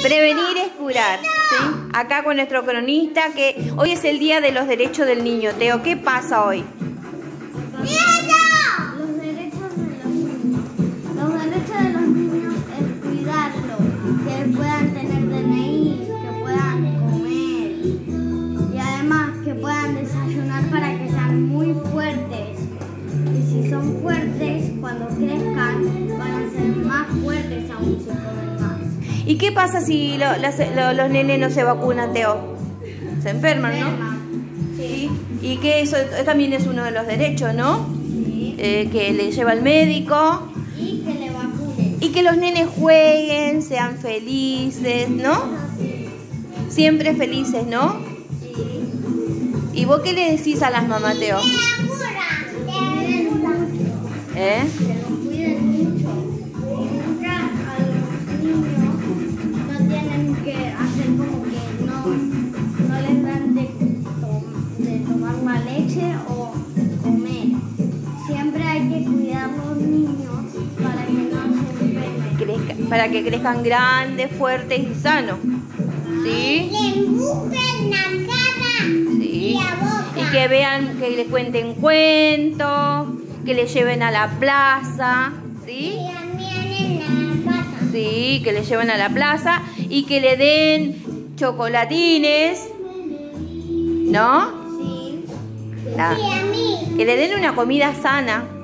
Prevenir es curar, ¿sí? Acá con nuestro cronista, que hoy es el Día de los Derechos del Niño. Teo, ¿qué pasa hoy? Los derechos de los niños. Los derechos de los niños es cuidarlos, que puedan tener DNI, que puedan comer y además que puedan desayunar para que sean muy fuertes. Y si son fuertes, cuando crezcan van a ser más fuertes aún si comen más. ¿Y qué pasa si los nenes no se vacunan, Teo? Se enferman, ¿no? Sí. Y que eso también es uno de los derechos, ¿no? Sí. Que le lleva al médico. Y que le vacunen. Y que los nenes jueguen, sean felices, ¿no? Siempre felices, ¿no? Sí. ¿Y vos qué le decís a las mamás, Teo? ¿Eh? Que los cuiden mucho. Y nunca a los niños no tienen que hacer como que no les dan de tomar la leche o comer. Siempre hay que cuidar a los niños para que no se enfermen. Para que crezcan grandes, fuertes y sanos. ¿Sí? Le empujen la cara Sí. y la boca. Y que vean, que les cuenten cuentos, que les lleven a la plaza, ¿sí? Y también en la casa. Sí, que les lleven a la plaza y que le den chocolatines, ¿no? Sí. Ah. Y a mí. Que le den una comida sana.